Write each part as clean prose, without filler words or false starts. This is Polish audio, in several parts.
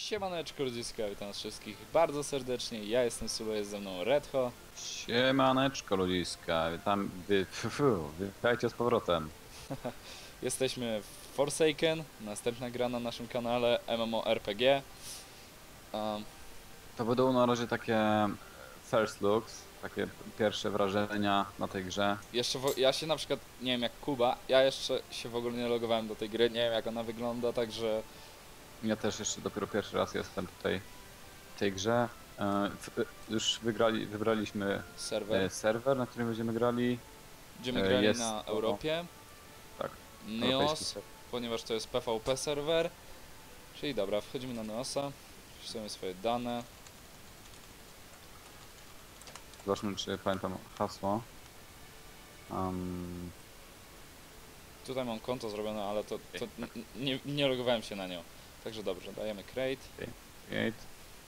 Siemaneczko ludziska, witam wszystkich bardzo serdecznie, ja jestem Sulu, jest ze mną Redho. Siemaneczko ludziska, witajcie z powrotem. Jesteśmy w Forsaken, następna gra na naszym kanale MMORPG. To będą na razie takie first looks, takie pierwsze wrażenia na tej grze. Ja się na przykład, nie wiem jak Kuba, ja jeszcze się w ogóle nie logowałem do tej gry, nie wiem jak ona wygląda, także Ja też jeszcze dopiero pierwszy raz jestem tutaj w tej grze. Już wybraliśmy serwer. serwer, na którym będziemy grali. Będziemy grali Jest na to, Europie, tak, europejski Neos, serwer. ponieważ to jest PvP serwer. Czyli dobra, wchodzimy na Neosa, wpisujemy swoje dane. Zobaczmy, czy pamiętam hasło. Tutaj mam konto zrobione, ale nie logowałem się na nią. Także dobrze, dajemy create. Create.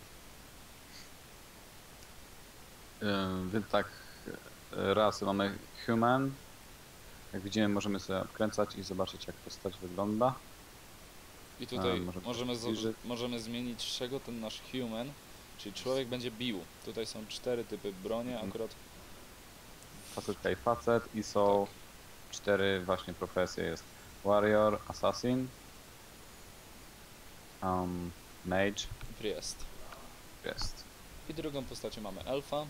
Więc tak, rasy mamy human. Jak widzimy, możemy sobie odkręcać i zobaczyć, jak postać wygląda. I tutaj zbliżyć. możemy zmienić, z czego ten nasz human, czyli człowiek, będzie bił. Tutaj są 4 typy broni, akurat Facetka i facet i są 4 właśnie profesje. Jest warrior, assassin, mage, jest. jest I drugą postacią mamy elfa.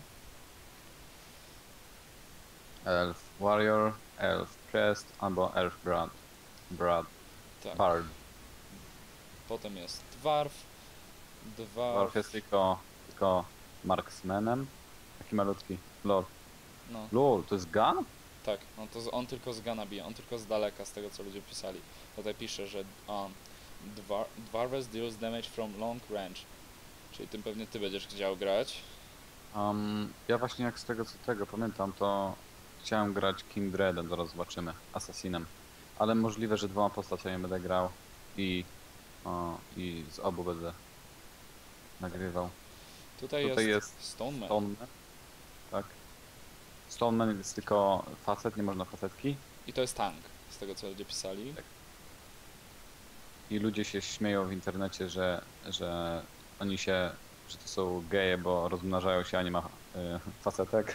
elf warrior, elf priest albo elf bard, Tak. bard. Potem jest dwarf. Dwarf jest tylko marksmanem. Taki malutki. Lol. No, Lol, to jest gun? tak. No to on tylko z gana bije, on tylko z daleka, z tego co ludzie pisali. Tutaj pisze, że Dwarves deals damage from long range. Czyli tym pewnie ty będziesz chciał grać. Ja właśnie jak z tego co tego pamiętam, to chciałem grać Kindredem, zaraz zobaczymy, Assassinem. Ale możliwe, że dwoma postaciami będę grał i z obu będę nagrywał. Tutaj jest Stoneman. Stoneman, tak. Stoneman jest tylko facet, nie można facetki. I to jest tank, z tego co ludzie pisali. Tak. I ludzie się śmieją w internecie, że oni się, że to są geje, bo rozmnażają się, a nie ma facetek.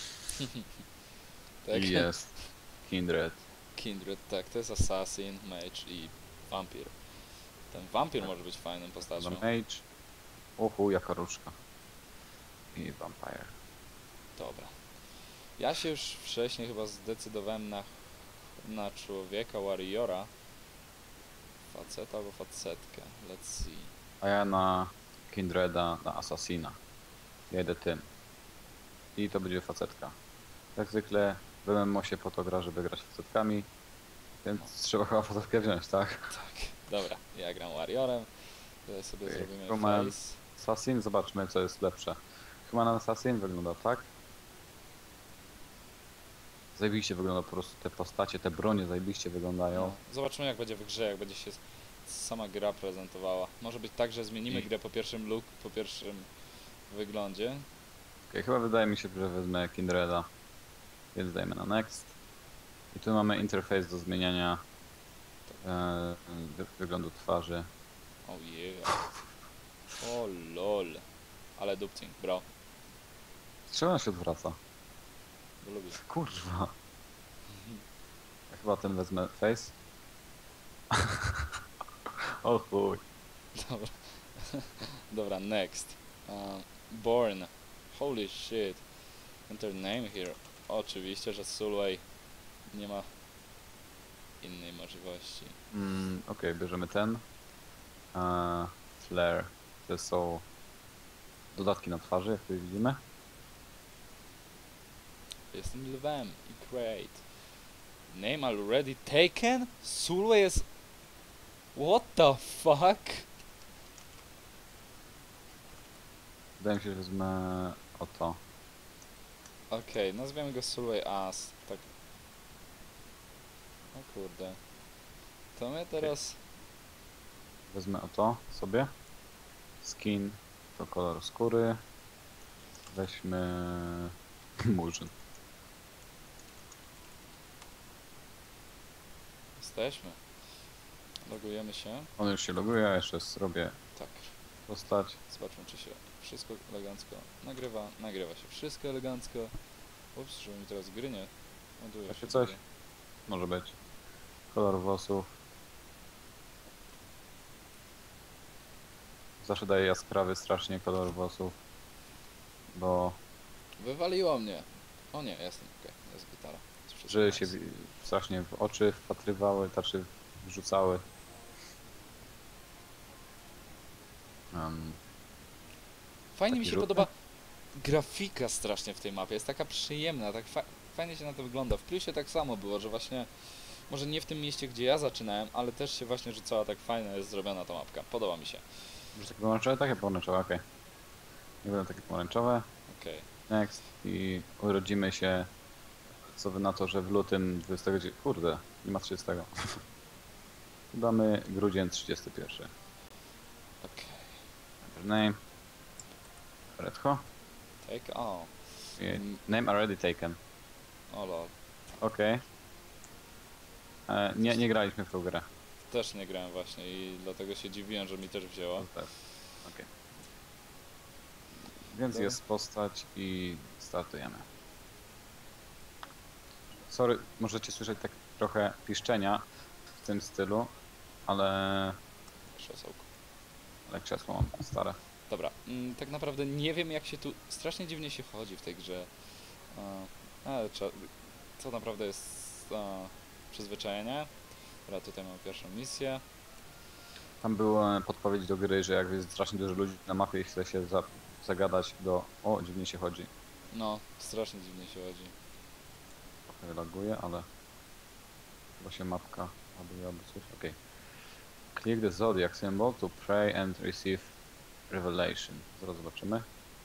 Tak? I jest Kindred. Kindred, tak, to jest Assassin, Mage i Vampir. Ten Vampir może być fajną postacią. Mage. Uhu, jaka różka. I Vampire. Dobra. Ja się już wcześniej chyba zdecydowałem na człowieka, warriora. Faceta albo facetkę. Let's see. A ja na Kindreda, na Assassina. Jedę tym. I to będzie facetka. Jak zwykle w MMO się po to gra, żeby grać facetkami. Więc trzeba chyba facetkę wziąć, tak? Tak, dobra. Ja gram warriorem. Tutaj sobie zrobimy Human. face. Assassin, zobaczmy co jest lepsze. Human Assassin wygląda tak. Zajebiście wygląda po prostu te postacie, te bronie zajebiście wyglądają. No, zobaczymy jak będzie w grze, jak będzie się sama gra prezentowała. Może być tak, że zmienimy grę po pierwszym po pierwszym wyglądzie. Okay, chyba wydaje mi się, że wezmę Kindreda. Więc dajmy na next. I tu mamy interfejs do zmieniania wyglądu twarzy. Oh yeah. O lol. Ale dupcing, bro. Czemu on się odwraca? Bo lubię. Kurwa. Ja chyba ten wezmę face. O chuj. Dobra. Dobra, next. Born. Holy shit. Enter name here. Oczywiście, że Sulway nie ma innej możliwości. Okej, bierzemy ten. Flare. To są dodatki na twarzy, jak tutaj widzimy. Jestem lwem i create. Name already taken? Sulway jest... What the fuck? Wydaje mi się, że wezmę o to. Okej, nazwiemy go Sulway As. Tak. O kurde. To mnie teraz... Wezmę o to sobie. Skin to kolor skóry. Weźmy murzyn. Jesteśmy. Logujemy się. On już się loguje, ja jeszcze zrobię Tak. postać. Zobaczmy, czy się wszystko elegancko nagrywa. Nagrywa się wszystko elegancko. Ups, żeby mi teraz gry nie ładuje Takie się coś? gry. Może być. Kolor włosów. Zawsze daje jaskrawy strasznie kolor włosów. Bo Wywaliło mnie. O nie, jestem, okej, jest gitara. Jest wszystko że nice. się strasznie w oczy wpatrywały, znaczy wrzucały. Fajnie mi taki się żółty? podoba grafika strasznie w tej mapie, jest taka przyjemna, tak fajnie się na to wygląda. W Plusie tak samo było, że właśnie, może nie w tym mieście, gdzie ja zaczynałem, ale też się właśnie rzucała, tak fajna jest zrobiona ta mapka. Podoba mi się. Może takie pomarańczowe? Takie pomarańczowe, okej. Nie będą takie pomarańczowe. Okej. Next. I urodzimy się, co wy na to, że w lutym 29... Kurde, nie ma 30. Damy grudzień 31. Okej. Name. Redho. Take all. Name already taken. O lol. Okej. Nie graliśmy w tą grę. Też nie grałem właśnie i dlatego się dziwiłem, że mi też wzięło. Tak. Okej. Więc Dobra. jest postać i startujemy. Sorry, możecie słyszeć tak trochę piszczenia w tym stylu, ale Krzesełko. krzesło mam stare. Dobra, tak naprawdę nie wiem jak się tu strasznie dziwnie się chodzi w tej grze. Ale to naprawdę jest przyzwyczajenie. Dobra, tutaj mamy pierwszą misję. Tam była podpowiedź do gry, że jak jest strasznie dużo ludzi na mapie i chce się zagadać do... O, dziwnie się chodzi. No, strasznie dziwnie się chodzi. Trochę laguje, ale chyba się mapka ładuje albo coś. Okej. Click the zodiac symbol to pray and receive revelation. Zaraz zobaczymy.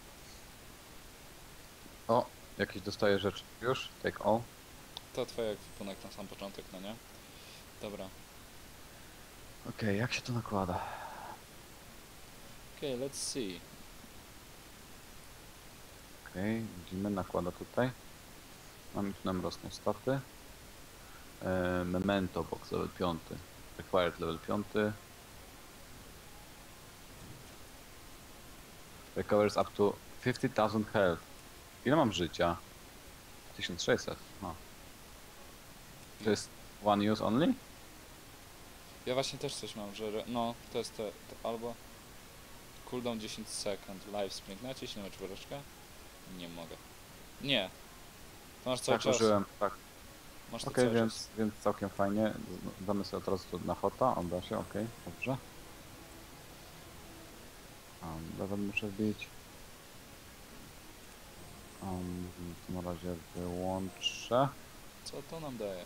O, jakieś dostaję rzeczy. Już? Take all. To twoje ekwipunek na sam początek, no nie? Dobra. Okej, jak się to nakłada? Okej, let's see. Okej, widzimy, nakłada tutaj. Mamy tu nam rosną staty. Memento box level 5. Required level 5. Recovers up to 50,000 health. Ile mam życia? 1600. No. To jest one use only? Ja właśnie też coś mam, że... No, to jest to albo... Cooldown 10 sekund, live sprint. Naciśnij czwóreczkę. Nie mogę. Nie. To masz cały Tak, czas. użyłem. Tak. Masz to Okej, cały czas. więc całkiem fajnie. Damy sobie teraz tu na hota, on da się, okej, dobrze. Level muszę wbić. W tym razie wyłączę Co to nam daje?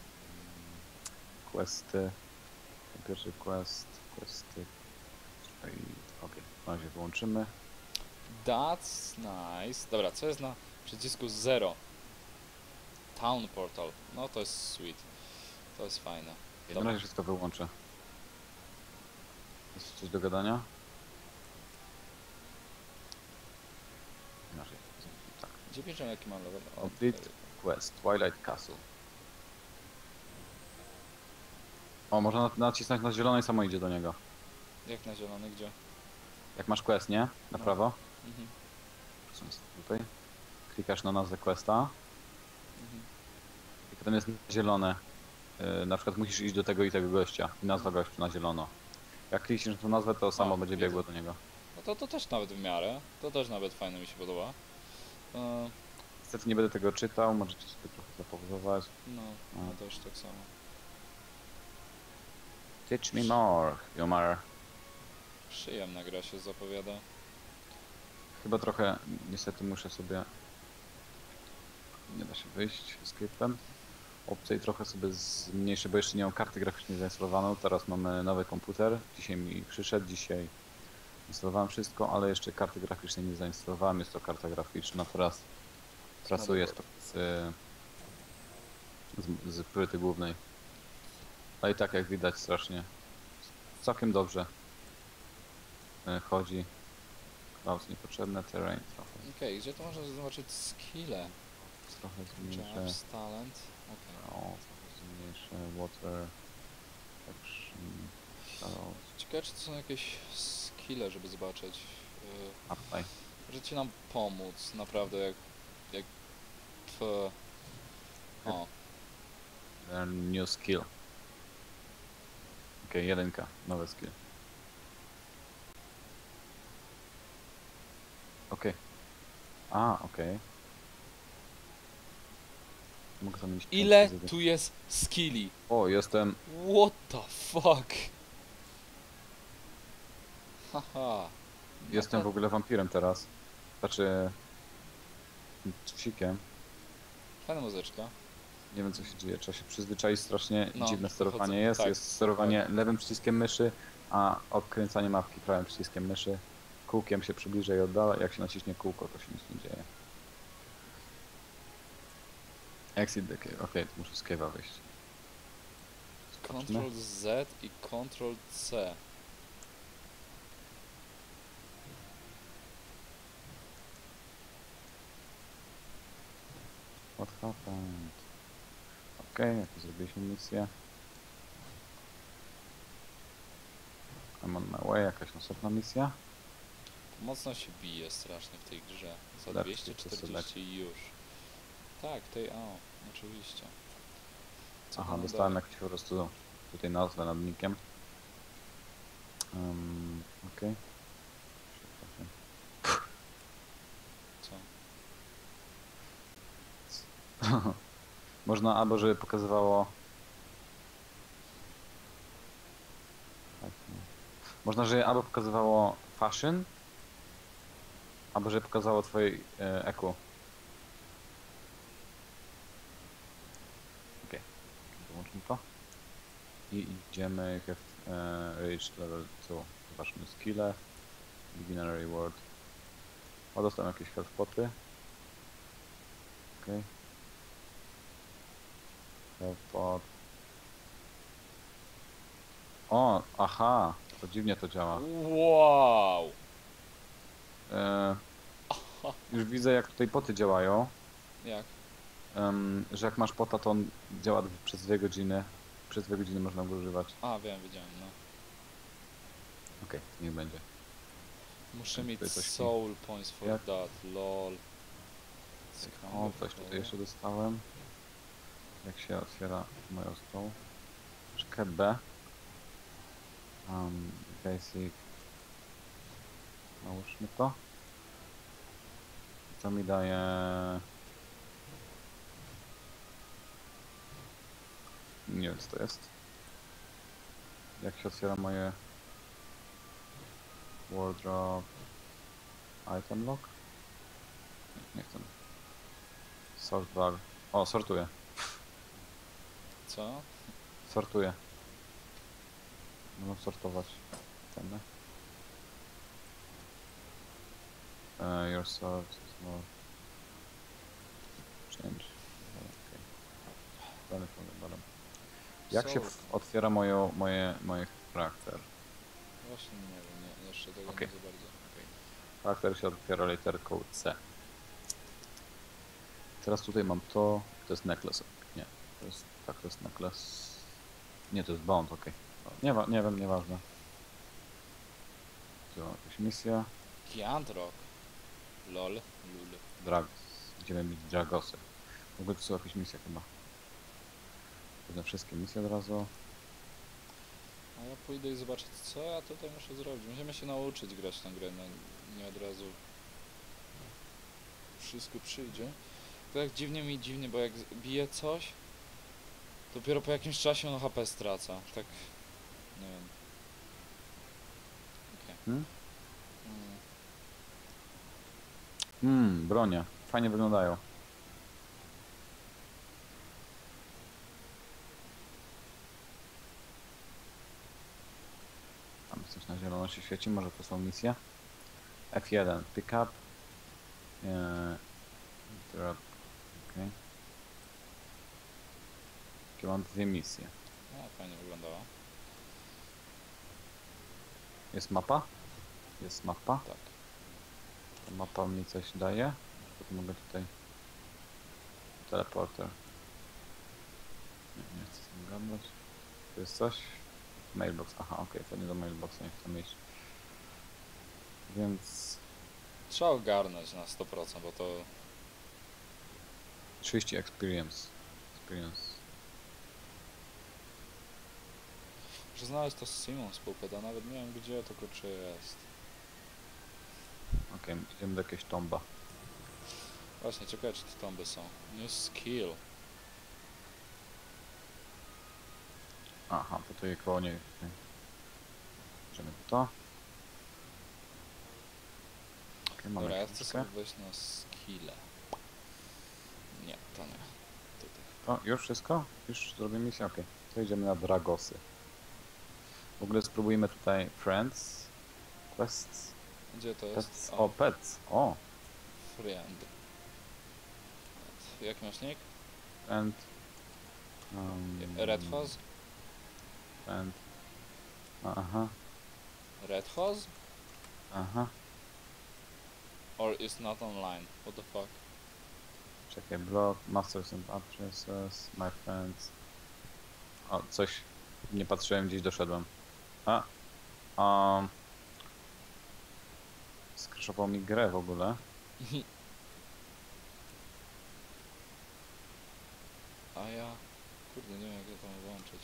questy. Pierwszy questy. Okej, w razie wyłączymy. That's nice. Dobra, co jest na przycisku 0? Town Portal. No to jest sweet. To jest fajne. Na Dobra. razie wszystko wyłączę. Jest coś do gadania? Inaczej. Tak. Gdzie bierzemy jaki mam level? O, Complete tutaj. quest. Twilight Castle. O, można nacisnąć na zielone i samo idzie do niego. Jak na zielony, gdzie? Jak masz quest, nie? Na No. prawo. Mhm. Przesuń sobie tutaj. Klikasz na nazwę questa Mhm. i potem jest zielone. Na przykład musisz iść do tego i tego gościa i nazwa gościu na zielono. Jak klikniesz na tą nazwę, to samo O, będzie widzę. biegło do niego. No to też nawet w miarę. To też nawet fajne mi się podoba. Niestety nie będę tego czytał, możecie sobie trochę zapauzować. No, ja też tak samo. Teach me more, Jomar. Przyjemna gra się zapowiada. Chyba trochę, niestety muszę sobie... Nie da się wyjść escape'em. Opcje trochę sobie zmniejszę, bo jeszcze nie mam karty graficznej zainstalowaną. Teraz mamy nowy komputer. Dzisiaj mi przyszedł, dzisiaj instalowałem wszystko, ale jeszcze karty graficznej nie zainstalowałem. Jest to karta graficzna. Teraz pracuję z płyty głównej. Ale i tak jak widać strasznie całkiem dobrze chodzi. Clouds niepotrzebne, terrain trochę. Okej, gdzie to można zobaczyć skille? Trochę zmniejszę. Jobs, talent. Okej. O, trochę zmniejszę. Water. Action. Shadows. Ciekawe, czy to są jakieś skille, żeby zobaczyć. A tutaj. Możecie nam pomóc, naprawdę, jak o, Learn new skill. Okej, jedynka, nowy skill. Okej. A, okej. Mogę zamienić ile punkty z tu jest skilli? O, jestem... What the fuck? Haha. Jestem w Napa- ogóle wampirem teraz. Znaczy... Psikiem. Fajna muzyczka. Nie wiem co się dzieje, trzeba się przyzwyczaić, strasznie No, dziwne sterowanie wychodzę- jest. tak, Jest sterowanie lewym przyciskiem myszy, a odkręcanie mapki prawym przyciskiem myszy. Kółkiem się przybliża i oddala, jak się naciśnie kółko, to się nic nie dzieje. Exit the cave, okej, to muszę z cave'a wyjść. Zobaczmy. Ctrl Z i Ctrl C. What happened? Okej, jak zrobiliśmy misję. I'm on my way, jakaś następna misja. Mocno się bije strasznie w tej grze. Za Left, 240 i już. Tak, tej o, oczywiście. Co Aha, nam dostałem daje? jakąś po prostu tutaj nazwę nad nickiem. Okej. Co? Można albo żeby pokazywało... Tak, no. Można, żeby albo pokazywało fashion, albo żeby pokazało twoje EQ. Okej, wyłączmy to. I idziemy, have reached level 2. Zobaczmy skille. Beginner reward. O, dostałem jakieś health poty. Okej. Health pot. O, aha, to dziwnie to działa. Wow! E, już widzę jak tutaj poty działają. Jak? Że jak masz pota, to on działa przez 2 godziny. Przez 2 godziny można go używać. A, wiem, wiedziałem, no. Okej, niech będzie. Muszę Tutaj mieć coś mi- soul points for Jak? that, lol. O, coś tutaj jeszcze dostałem. Jak się otwiera moją stoł. Troszkę B. Basic. Nałóżmy to. To mi daje... Nie wiem co to jest. Jak się otwiera moje... Wardrobe... Item lock? Nie chcę. Sort bar. O, sortuję. Co? Sortuję. Mogę sortować temy. Your sort is more... Change. Okay. Dalej, dalej. Jak się Soul. otwiera moje charakter? Właśnie nie wiem, nie, jeszcze tego Okej. nie za bardzo. Okej. Charakter się otwiera literką C. Teraz tutaj mam to jest necklace. Nie, to jest, tak, to jest necklace. Nie, to jest bond, okej. Nie wiem, nieważne. Tu mam jakąś misję. Giantrock. Lol. Lul. Dragos. Idziemy bić Dragosy. W ogóle to są jakieś misje chyba. Pewnie wszystkie misje od razu. A ja pójdę i zobaczę, co ja tutaj muszę zrobić. Musimy się nauczyć grać tę grę, no nie od razu wszystko przyjdzie. To tak dziwnie, bo jak bije coś, dopiero po jakimś czasie on HP straca. Tak, nie wiem. Okej. Hmm? Mm. Bronie. Fajnie wyglądają. Tam coś na zielono się świeci, może to są misje. F1, pick up. Drop. Okay. Takie mam 2 misje. No, fajnie wyglądała. Jest mapa? Jest mapa. Tak. Ta mapa mi coś daje. Potem mogę tutaj... Teleporter. Nie chcę z tym gadać. Tu jest coś? Mailbox. Aha, okej, to nie do mailboxa, nie chcę iść. Więc Trzeba ogarnąć na 100%, bo to 30 experience. muszę znaleźć to z Simon spółkę, nawet nie wiem gdzie to kurczę jest. Okej, idziemy do jakiegoś tomba. Właśnie, ciekawe czy te tomby są. New skill. Aha, to tutaj koło niej. Idziemy w to. Okej, mamy Dobra, ja chcę książkę. sobie wejść na skille. Nie, to nie. Tutaj. O, już wszystko? Już zrobimy misję? Okej. To idziemy na Dragosy. W ogóle spróbujmy tutaj Friends. Quests. Gdzie to Pets. jest? O, Pets. O, Friend. Jaki masz nick? and... Red Hose? And... Aha, Red Hose? aha. Or is not online? What the fuck? Czekaj, blog, masters and actresses, my friends. O, coś. Nie patrzyłem, gdzieś doszedłem. Skraszował mi grę w ogóle. A ja... Kurde, nie wiem jak to włączyć.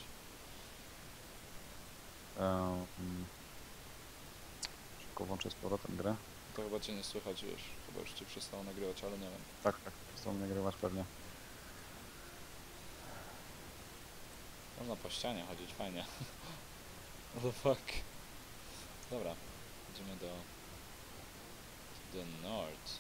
Szybko włączę z powrotem grę. To chyba cię nie słychać już. Chyba już cię przestało nagrywać, ale nie wiem. Tak, chcą nagrywać pewnie. Można po ścianie chodzić, fajnie. What the fuck? Dobra, idziemy do... The North.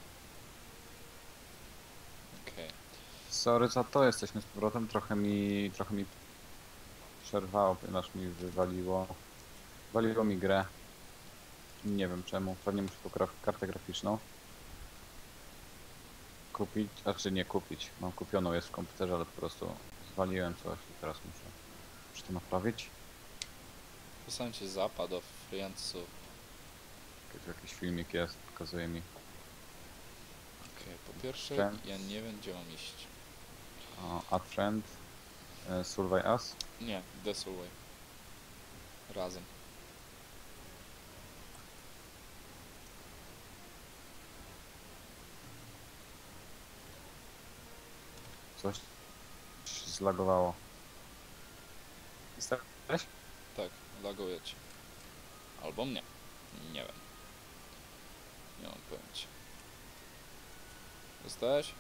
Okej. Sorry za to, jesteśmy z powrotem. Trochę mi przerwało, ponieważ mi wywaliło. Waliło mi grę. Nie wiem czemu. Pewnie muszę tą kartę graficzną kupić. Znaczy nie kupić. Mam kupioną, jest w komputerze, ale po prostu zwaliłem coś i teraz muszę to naprawić. Posłałem ci zapad do Friendsów. Tu jakiś filmik jest, pokazuje mi. Okej, po pierwsze Friends. ja nie wiem gdzie mam iść. Add friend. Survey us. Nie, The Survey. Razem. Coś się zlagowało. Jesteś? Tak, laguje ci. Albo mnie. Nie wiem. Nie mam pojęcia. Jesteś?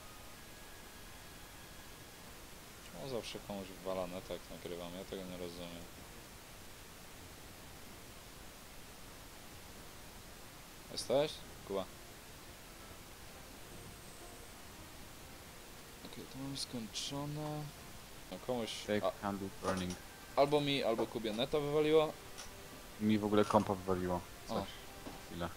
No zawsze komuś wywala netek nagrywam, ja tego nie rozumiem. Jesteś? Kuba. Okej, to mamy skończone. No komuś... Take handle burning. albo mi, albo Kubie neta wywaliło. Mi w ogóle kompa wywaliło. O. Coś. Chwilę.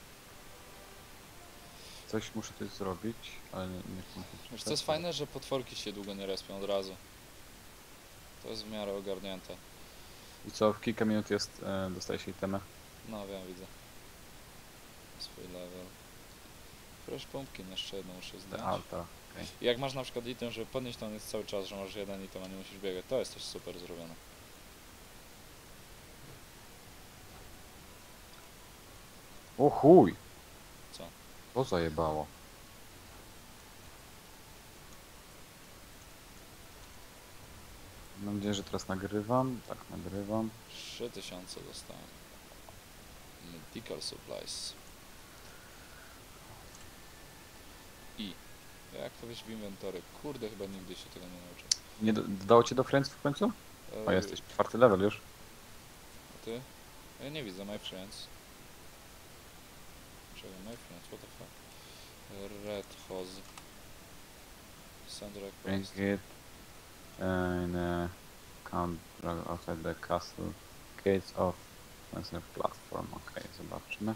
Coś muszę coś zrobić, ale nie chcę. Wiesz co jest fajne, że potworki się długo nie respią od razu. To jest w miarę ogarnięte. I co, w kilka minut jest, dostaje się itemy. No wiem, widzę. Swój level. Fresh pumpkin jeszcze jedną muszę zdjąć. Alta. Okay. I jak masz na przykład item, żeby podnieść, to on jest cały czas, że masz jeden item, a nie musisz biegać. To jest też super zrobione. O chuj! Co? To zajebało. Mam nadzieję, że teraz nagrywam. Tak, nagrywam. 3000 dostałem. Medical supplies. I jak to wiesz w inwentory? Kurde, chyba nigdy się tego nie nauczę. Nie dodało cię do Friends w końcu? O, jesteś 4. level już. A ty? Ja nie widzę, my friends. Czekaj, my friends, what the fuck? Red Hose. Sandra Bring Quest. it in a count outside the castle gates of Messenger platform. Ok, zobaczmy.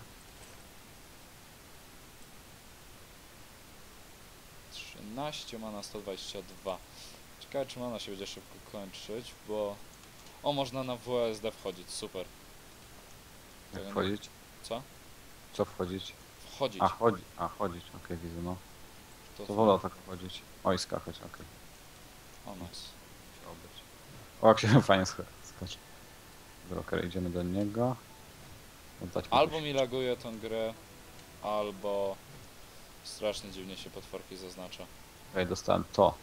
13 mana 122. Ciekawe czy mana się będzie szybko kończyć, bo... O, można na WSD wchodzić, super. Jak Tego nie- wchodzić? Co? Co wchodzić? Wchodzić. Chodzić, okej, widzę, no. To To wolno tak wchodzić. Oj, skakać, okej. O, nice. Musiało być. O, jak się fajnie skacze. Dobra, okej, idziemy do niego. Oddać mu Albo coś. mi laguje tą grę, albo strasznie dziwnie się potworki zaznacza. Okej, dostałem to.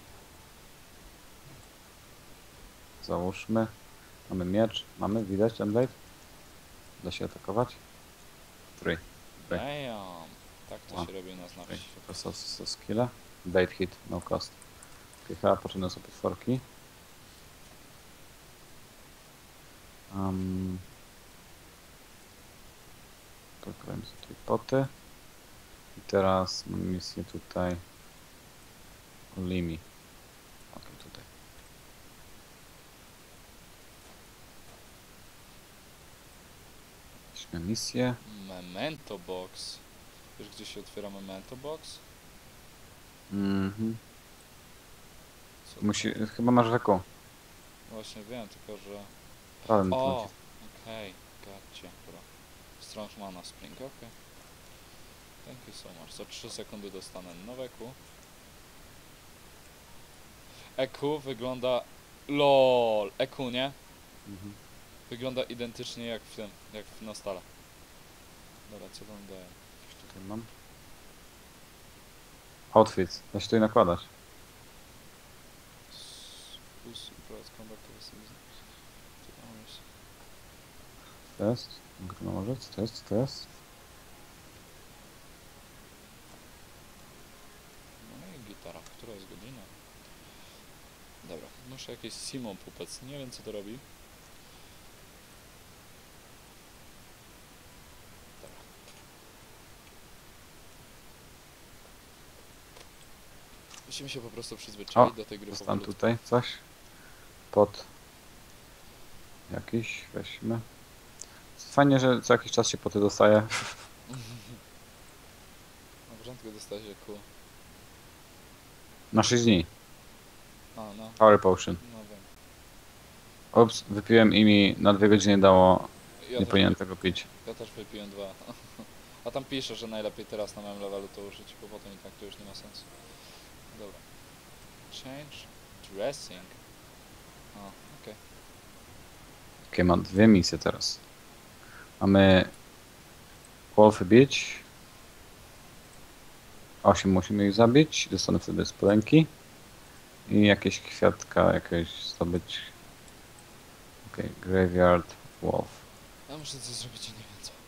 Załóżmy. Mamy miecz. Mamy, widać ten blade? Da się atakować? 3. Damn. Tak to A. się robi na znawcy. To są skille. Blade hit, no cost. Okej, chyba potrzebne są potworki. Pokrojmy sobie tutaj poty. I teraz mam misję tutaj. Limi. Okej, tutaj. Weźmy misję. Memento box. Wiesz, gdzie się otwiera memento box? Mhm. Co Musi, chyba masz rzeką. Właśnie wiem, tylko że... Prawym O! naciskiem. Okej, gotcha. Dobra. Strong mana spring, okej. Thank you so much. Za 3 sekundy dostanę nowe EQ. EQ wygląda... LOL! EQ, nie? Mhm. Wygląda identycznie jak w tym, jak w Nostale. Dobra, co wam daję? Coś tutaj mam. Outfits. Da się tutaj nakładać. Co to jest? Mogę to nałożyć? Co to jest? Co to jest? No i gitara. Która jest godzina? Dobra, muszę jakieś Simon Puppets. Nie wiem, co to robi. Dobra. Musimy się po prostu przyzwyczaić do tej gry Dostałem powolutku. tutaj coś. Pod jakiś. Weźmy. Fajnie, że co jakiś czas się poty dostaje. Na początku dostałeś EQ. Na 6 dni. A, no. Power Potion. No wiem. Ups, wypiłem i mi na 2 godziny dało. Ja Nie też, powinienem tego pić. ja też wypiłem 2. A tam pisze, że najlepiej teraz na moim levelu to użyć, bo potem i tak to już nie ma sensu. Dobra. Change dressing. O, okej. Okej, mam 2 misje teraz. Mamy Wolfy bić. 8 musimy ich zabić. Dostanę wtedy spodenki. I jakieś kwiatka, jakieś zdobyć. Okej, Graveyard Wolf. Ja muszę coś zrobić i nie wiem co.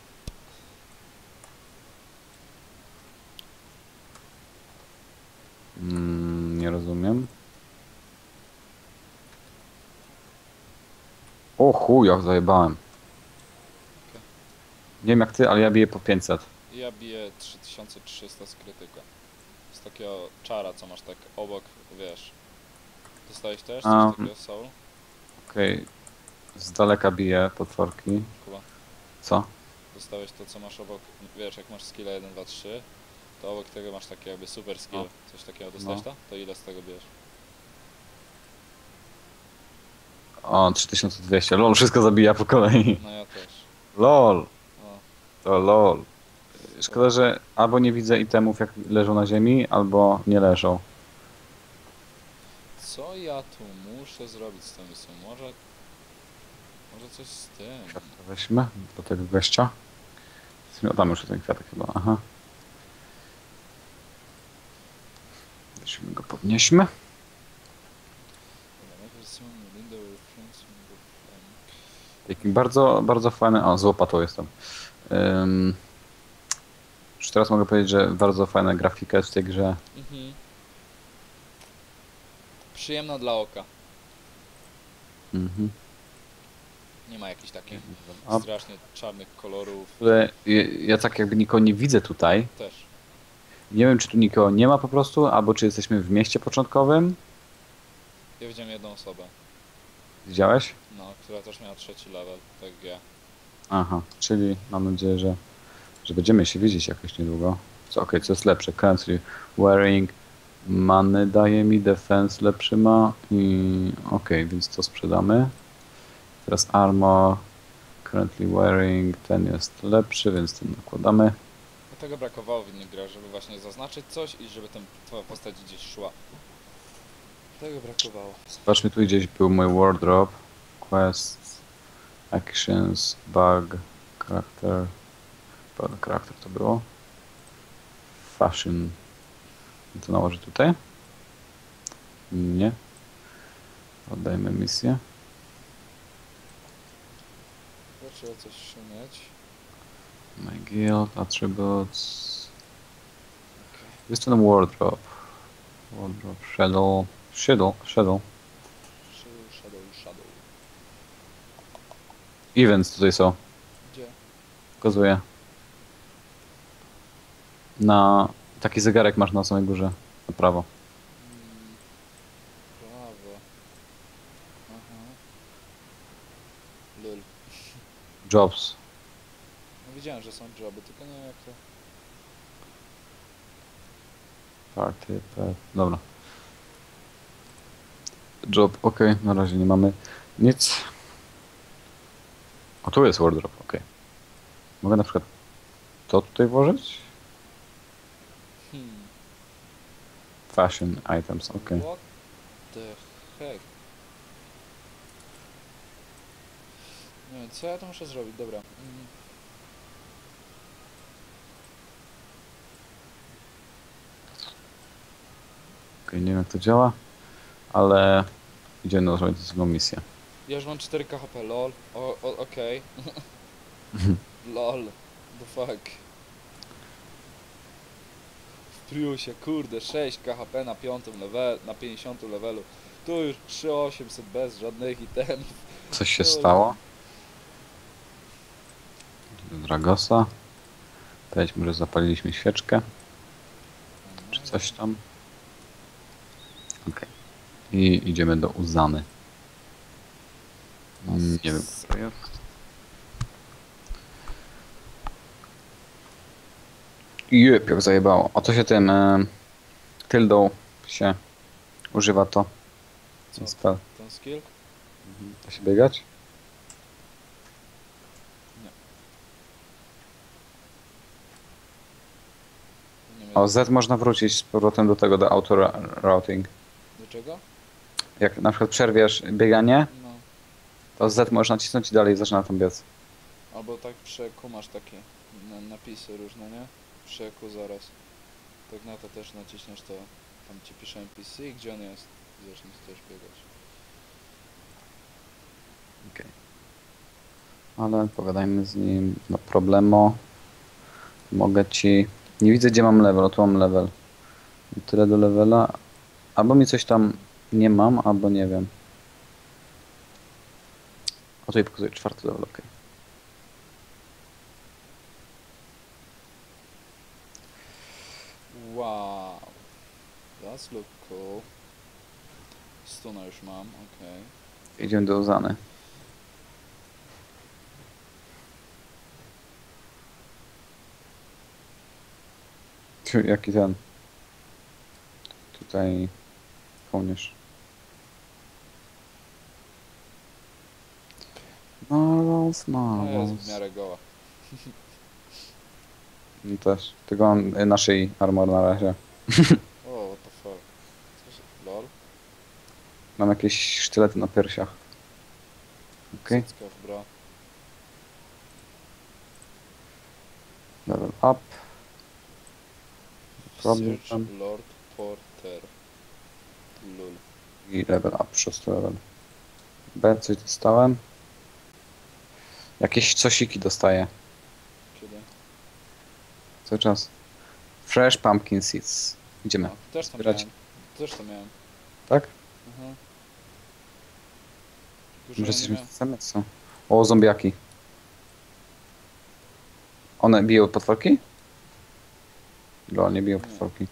Nie rozumiem. O chuj, jak zajebałem. Nie wiem jak ty, ale ja biję po 500. Ja biję 3300 z krytyka. Z takiego czara, co masz tak obok, wiesz. Dostałeś też A. coś takiego, soul? Okej. Z daleka biję potworki. Kuba. Co? Dostałeś to, co masz obok, wiesz, jak masz skilla 1, 2, 3, to obok tego masz taki jakby super skill. No. Coś takiego dostałeś No. to? To ile z tego bierzesz? O, 3200. Lol, wszystko zabija po kolei. No ja też. Lol. O, To lol. Szkoda, że albo nie widzę itemów jak leżą na ziemi, albo nie leżą. co ja tu muszę zrobić z tą misją? Może coś z tym? Kwiatka weźmy do tego gościa. Tam już ten kwiatek chyba, aha. Weźmy go, podnieśmy. Dobra, najpierw są window reference, window flame. Taki bardzo, bardzo fajny. O, z łopatą jestem. Już teraz mogę powiedzieć, że bardzo fajna grafika jest w tej grze. Mhm. Przyjemna dla oka. Mhm. Nie ma jakichś takich A, strasznie czarnych kolorów. ale ja tak jakby nikogo nie widzę tutaj. Też. Nie wiem, czy tu nikogo nie ma po prostu, albo czy jesteśmy w mieście początkowym. Ja widziałem jedną osobę, Widziałeś? no, która też miała 3 level, tak jak ja. Aha, czyli mam nadzieję, że będziemy się widzieć jakoś niedługo. Okej, co jest lepsze? Currently wearing many daje mi, defense lepszy ma i okej, więc to sprzedamy. Teraz armor, currently wearing, ten jest lepszy, więc ten nakładamy. No tego brakowało w innych grach, żeby właśnie zaznaczyć coś i żeby twoja postać gdzieś szła. Tego brakowało. Zobaczmy, tu gdzieś był mój wardrobe, quests, actions, bug, character to było. Fashion. To nałożę tutaj? Nie. Oddajmy misję. Trzeba coś mieć. My guild, attributes. Okay. Występ wardrobe. Wardrobe, shadow. Shadow. Shadow. Events tutaj są. Gdzie? Pokazuję. Na taki zegarek masz na samej górze. Na prawo. Prawo. Aha. Lul. Jobs. No widziałem, że są joby, tylko nie wiem jak to... Party, pet. Dobra. Job, ok. Na razie nie mamy nic. O, tu jest wardrobe, ok. Mogę na przykład to tutaj włożyć? Fashion items, ok. What the heck? Nie wiem, co ja to muszę zrobić, dobra. Ok, nie wiem jak to działa, ale idziemy na zrobić sobie misję. Ja już mam 4 HP, lol. Okej. Lol. The fuck. W Priusie, kurde, 6 KHP na 5 level, na 50 levelu. Tu już 3800 bez żadnych itemów. Coś się Kurde. stało? Dragosa. Powiedzmy, że zapaliliśmy świeczkę. Czy coś tam. Ok. I idziemy do Uzany. Nie wiem, co to jest. Jep, jak zajebało. A to się tym tyldą się używa to. Co? Spell. Ten skill? Da się biegać? Nie wiem. O, Z można wrócić z powrotem do tego, do auto routing. Do czego? Jak na przykład przerwiesz bieganie, No. to Z możesz nacisnąć i dalej zaczyna tam biec. Albo tak przeku masz takie napisy różne, nie? Przeku zaraz. Tak na to też naciśniesz, to tam ci pisze NPC i gdzie on jest. I zaczniesz też biegać. Okay. Ale pogadajmy z nim. No problemo. Mogę ci... Nie widzę gdzie mam level, o tu mam level. Tyle do levela. Albo mi coś tam nie mam, albo nie wiem. O tutaj pokazuję 4 level, ok. Wow. That's look cool. Stuna już mam, okej. Idziemy do Uzany. Jaki ten? Tutaj kołnierz. Marvels. No jest w miarę goła. No też. Tylko mam naszej armor na razie. O, what the fuck. Co się... Lol? Mam jakieś sztylety na piersiach. Okej. Cycka w bra. Level up. Problem. Search Lord Porter. Lul. I level up, 6 level. B, coś dostałem. Jakieś cosiki dostaję. Kiedy? Cały czas. Fresh pumpkin seeds. Idziemy. No, też to zbierać. miałem. Też to miałem. Tak? Mhm. Tylko, że Może ja nie jesteśmy miałem... same? Co? O, zombiaki. One biją potworki? Nie biją Nie. potworki.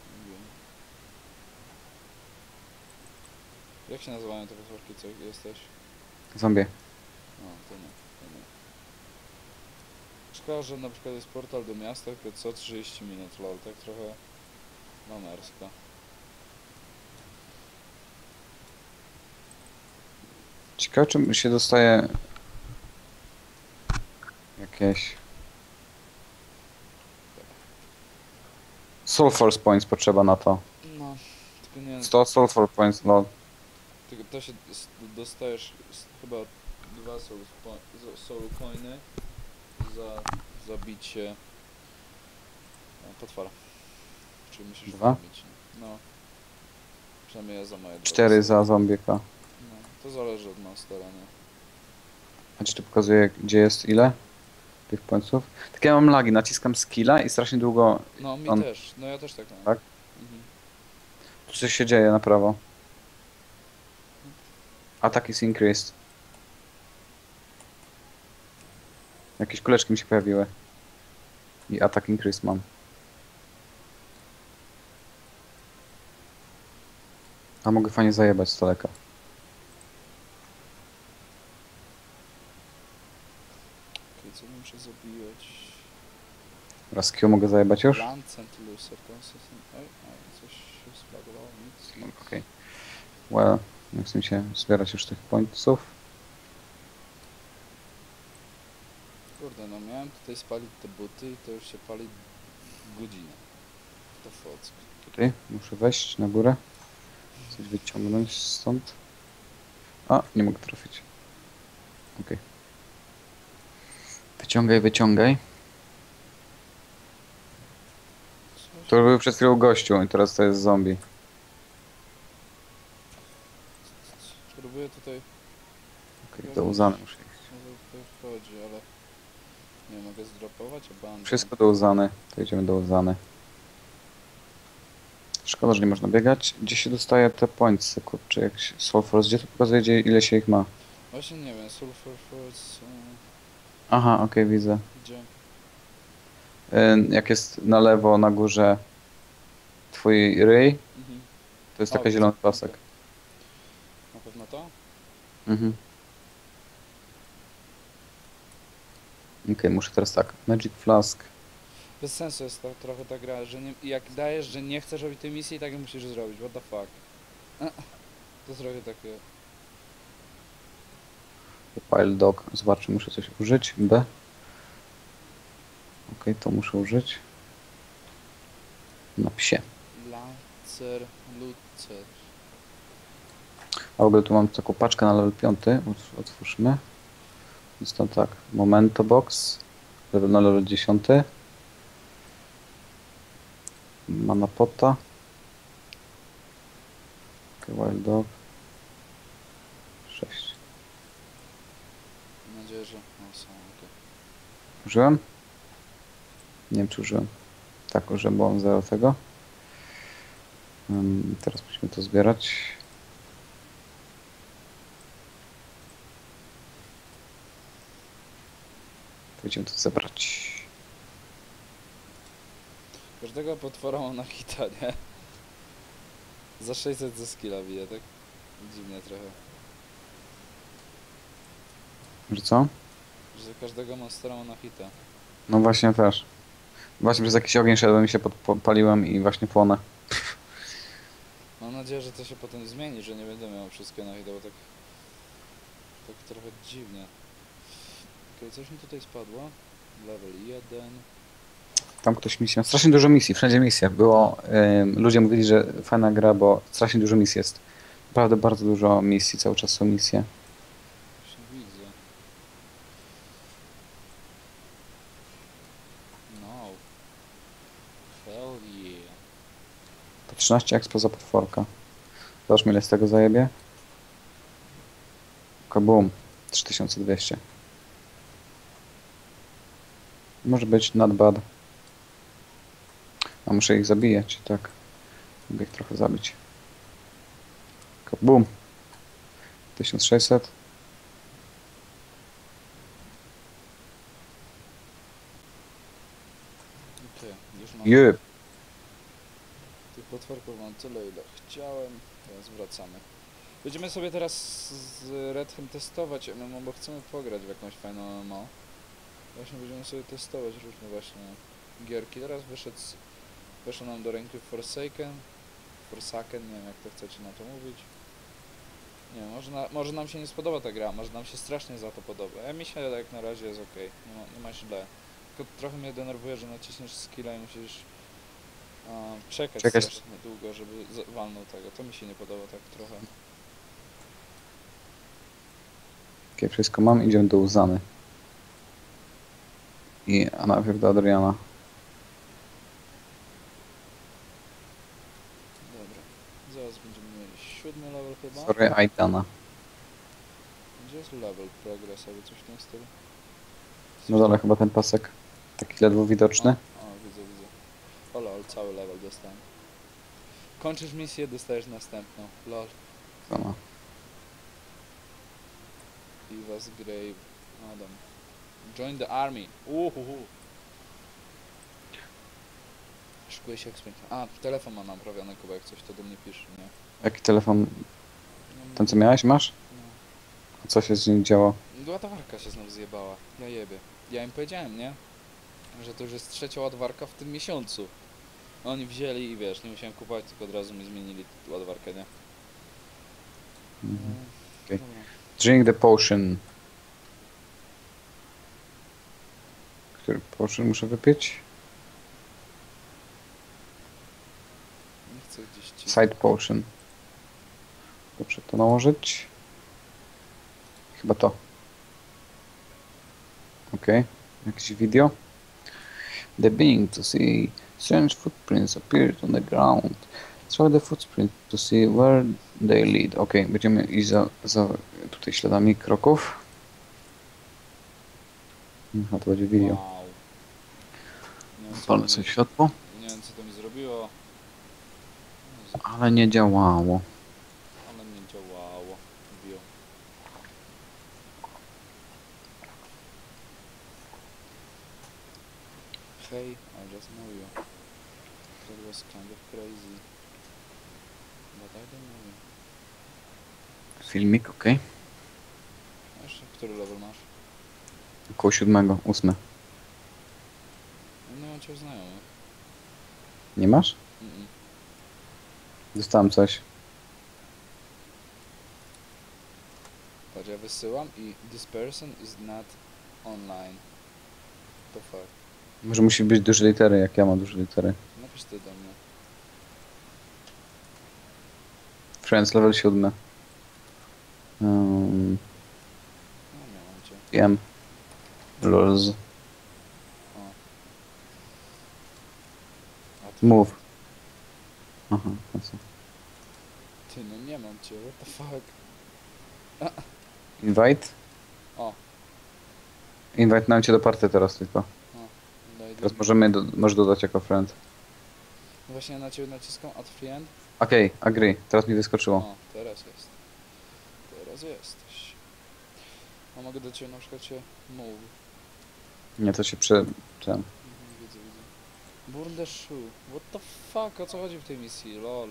Jak się nazywają te potworki, co jesteś? Zombie. No, to nie. To nie. Szkoda, że na przykład jest portal do miasta, tylko co 30 minut, lol, tak trochę mamersko. Ciekawe, czy się dostaje jakieś Soul Force Points potrzeba na to. No, tylko nie... 100 Soul Force Points, no. Tylko to się dostajesz chyba 2 soul coiny za zabicie potwora. Czy musisz 2? wbić? No. Przynajmniej ja za moje 4 za zombieka. No, to zależy od monstera, nie? A ci tu pokazuje, gdzie jest ile tych pońców. Tak ja mam lagi, naciskam skilla i strasznie długo No, mi on... też. No ja też tak mam. Tak? Mhm. Tu coś się dzieje na prawo. Attack is increased. Jakieś kuleczki mi się pojawiły. I attack increase mam. A mogę fajnie zajebać z daleka. Okej, co muszę zabijać? Raz Q mogę zajebać już? Lancet Lucer, consistent... Oj, coś się splagowało, nic. Okej. Well, nie chcę mi się zbierać już tych pońców. Kurde, no miałem tutaj spalić te buty i to już się pali godzinę. To fock. Tutaj muszę wejść na górę. Coś wyciągnąć stąd. A, nie mogę trafić. Okej. Wyciągaj, wyciągaj. To był przed chwilą gościu i teraz to jest zombie. Próbuję tutaj... Okej, do Uzany muszę iść. Może tutaj wchodzi, ale... Nie mogę zdropować, abandon. Wszystko do Uzany. To idziemy do Uzany. Szkoda, że nie można biegać. Gdzie się dostaje te pońce, kurczę, jak się... Sulfur, gdzie to pokazuje, ile się ich ma? Właśnie nie wiem, Sulfur Force... Aha, okej, widzę. Gdzie? Jak jest na lewo, na górze twój ryj, Mhm. to jest O, taki widzę. zielony pasek. Okej. Na pewno to? Mhm. Okej, muszę teraz tak. Magic Flask. Bez sensu jest to trochę ta gra, że nie, jak dajesz, że nie chcesz robić tej misji, tak ją musisz zrobić. What the fuck? To zrobię takie... Pile Dog. Zobaczmy, muszę coś użyć. B. Okej, to muszę użyć. Na psie. Lancer, Lucer. A w ogóle tu mam taką paczkę na level 5. Otwórzmy. Jest to tak. Momento Box. Na level 10. Mana Pota. Okay, Wild Dog. 6. Mam nadzieję, że... No są, okej. Użyłem? Nie wiem, czy użyłem. Tak, użyłem, bo mam 0 tego. Teraz musimy to zbierać. Będziemy to zebrać. Każdego potwora mam na hita, nie? Za 600 ze skilla bije, tak? Dziwnie trochę. Że co? Że za każdego monstera mam na hita. No właśnie też. Właśnie przez jakiś ogień szedłem i się podpaliłem i właśnie płonę. Mam nadzieję, że to się potem zmieni, że nie będę miał wszystkiego na hita, bo tak... Tak trochę dziwnie. Okej, coś mi tutaj spadło. Level 1. Tam ktoś misję. Strasznie dużo misji, wszędzie misje. Było. Ludzie mówili, że fajna gra, bo strasznie dużo misji jest. Naprawdę bardzo dużo misji, cały czas są misje. Właśnie widzę. No. Hell yeah. Po 13 expo za potworka. Zobaczmy, ile z tego zajebie. Kabum. 3200. Może być not bad. A muszę ich zabijać, tak. Mogę ich trochę zabić. Kabum. 1600. Okej, już mam... Jeb. Tych potworków mam tyle, ile chciałem. Teraz wracamy. Będziemy sobie teraz z Redhem testować MMO, bo chcemy pograć w jakąś fajną MMO. Właśnie będziemy sobie testować różne właśnie gierki. Teraz wyszło nam do ręki Forsaken, nie wiem jak to chcecie na to mówić. Nie wiem, może nam się nie spodoba ta gra, może nam się strasznie za to podoba. Ja mi się jak na razie jest ok, nie ma źle. Tylko trochę mnie denerwuje, że naciśniesz skilla i musisz czekać strasznie długo, żeby walnął tego. To mi się nie podoba tak trochę. Okej, wszystko mam, idziemy do Uzany. A najpierw do Adriana. Zaraz będziemy mieli 7 level chyba. Sorry, Aitana. Gdzie jest level progress albo coś w tym stylu? No dole chyba ten pasek. Taki ledwo widoczny. O, widzę, widzę. O lol, cały level dostałem. Kończysz misję, dostajesz następną. Lol. Co no. Ivas Grave. Adam. Join the army. Uhuhu. Szykuje się ekspert. A, telefon mam naprawiony, Kuba, jak coś to do mnie pisze, nie? Jaki telefon? No, Ten co miałeś, masz? no. A co się z nim działo? Ładowarka się znowu zjebała. Ja jebie. Ja im powiedziałem, nie? Że to już jest 3. ładowarka w tym miesiącu. Oni wzięli i wiesz, nie musiałem kupować, tylko od razu mi zmienili ładowarkę, nie? Mhm. No, Okej. dobra. Drink the potion. Który potion muszę wypić? Nie chcę gdzieś ci... Side potion. Dobrze to nałożyć. Chyba to. Okej. Jakieś video. The being to see strange footprints appeared on the ground. Throw the footprint to see where they lead. Okej, będziemy iść za tutaj śladami kroków. A to będzie video. Wow. Nie wiem, co Palę to sobie mi- światło. Nie wiem, co to mi zrobiło. Jezu, Ale nie działało. ale nie działało. Bio. Hey, I just know you. That was kind of crazy. But I don't know you. Filmik, okej. A jeszcze, który level masz? Około 7, 8. No, nie mam cię znajomych. Nie masz? Mm-mm. Dostałem coś. Patrz, ja wysyłam i this person is not online. To fuck. Może musi być duże litery, jak ja mam duże litery. Napisz ty do mnie. Friends, level 7. No, nie mam cię. Wiem. Lols. O. A ty, Move. Aha, a co? Ty, no nie mam cię, what the fuck? Invite? O. Invite nam cię do party teraz tylko. Daj, Teraz możesz dodać jako friend. Właśnie na ciebie naciskam add friend. Okej, agree. Teraz mi wyskoczyło. O, teraz jest. Teraz jesteś. A mogę do ciebie na przykład się move. Nie, to się ten. Mhm, widzę, widzę. Burn the shoe. What the fuck? O co chodzi w tej misji? Lol.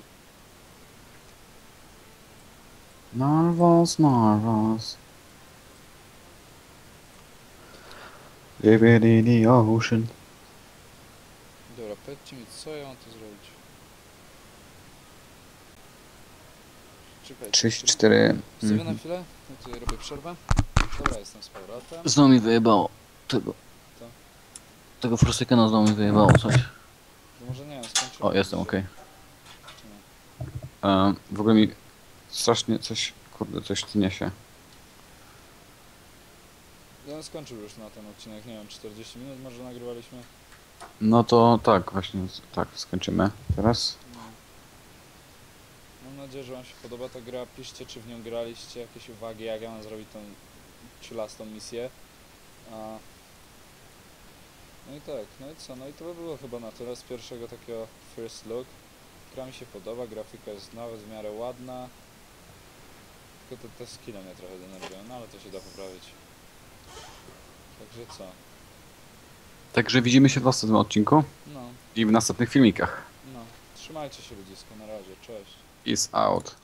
Marvels, Marvels. Leave it in the ocean. Dobra, powiedzcie mi, co ja mam tu zrobić? Czekaj. 34. Sobie na Mhm. chwilę? Ja tutaj robię przerwę. Dobra, jestem z powrotem. Znowu mi wyjebało tego. Co? Tego Forsakena znowu mi wyjebało coś. To może nie wiem, skończyłem. O, jestem, okej. Czy nie? W ogóle mi strasznie coś, kurde, coś tu niesie. Ja skończył już na ten odcinek, nie wiem, 40 minut może nagrywaliśmy. No to tak, właśnie, tak, skończymy teraz. No. Mam nadzieję, że wam się podoba ta gra. Piszcie, czy w nią graliście, jakieś uwagi, jak ja mam zrobić tą 13 misję. No i tak, no i co, no i to by było chyba na tyle z pierwszego takiego first look. Gra mi się podoba, grafika jest nawet w miarę ładna. Tylko te skille mnie trochę denerwują, no ale to się da poprawić. Także co? Także widzimy się w następnym odcinku No, i w następnych filmikach. no. Trzymajcie się ludzisko, na razie, cześć. Peace out.